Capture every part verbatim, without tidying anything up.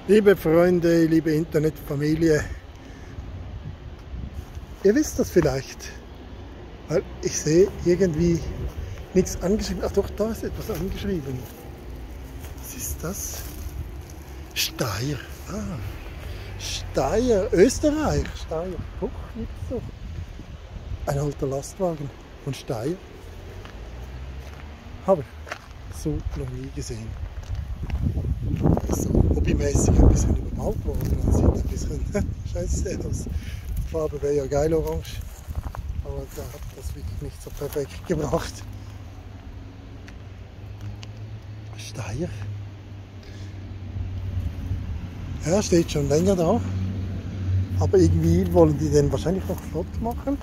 Liebe Freunde, liebe Internetfamilie, ihr wisst das vielleicht, weil ich sehe irgendwie nichts angeschrieben. Ach doch, da ist etwas angeschrieben. Was ist das? Steyr. Ah, Steyr, Österreich. Steyr. Guck, gibt's doch. Ein alter Lastwagen von Steyr. Habe ich so noch nie gesehen. So hobbymäßig ein bisschen überbaut worden. Das sieht ein bisschen scheiße aus. Die Farbe wäre ja geil orange, aber da hat das wirklich nicht so perfekt gebracht. Steyr. Ja, steht schon länger da. Aber irgendwie wollen die den wahrscheinlich noch flott machen.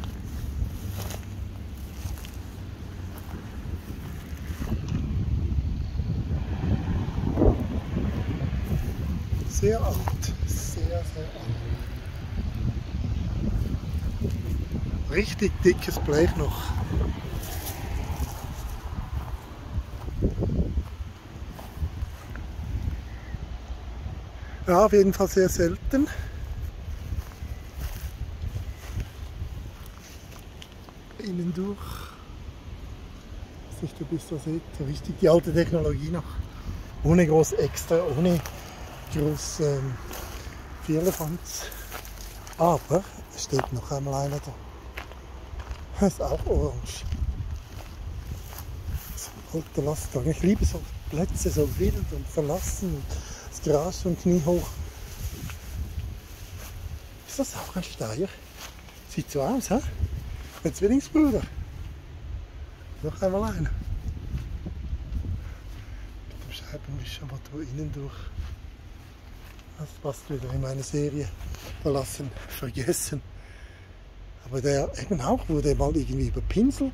Sehr alt, sehr, sehr alt. Richtig dickes Blech noch. Ja, auf jeden Fall sehr selten. Innen durch. Dass ich da bis da seht, richtig die alte Technologie noch. Ohne groß extra, ohne groß ähm, Firlefanz. Aber es steht noch einmal einer da. Das ist auch orange. So ein alter Lastwagen. Ich liebe so Plätze, so wild und verlassen. Das Gras schon kniehoch. Ist das auch ein Steyr? Sieht so aus, hä? Ein Zwillingsbruder. Noch einmal einer. Mit dem Scheibenwischer, aber da innen durch. Das passt wieder in meine Serie. Verlassen, vergessen. Aber der eben auch wurde mal irgendwie überpinselt.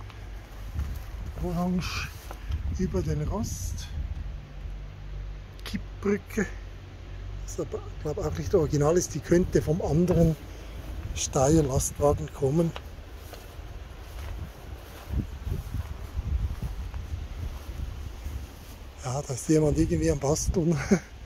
Orange über den Rost. Kippbrücke. Das aber, glaube auch nicht original ist. Die könnte vom anderen Steyr Lastwagen kommen. Ja, da ist jemand irgendwie am Basteln.